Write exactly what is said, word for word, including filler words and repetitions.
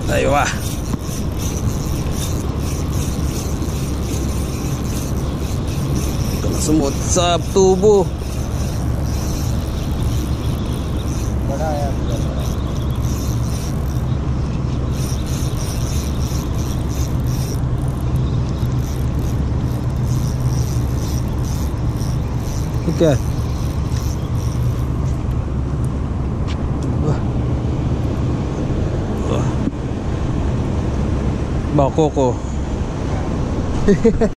Aywa. Kena semut sa tubuh. Okey. Wah. Wah. Bau koko.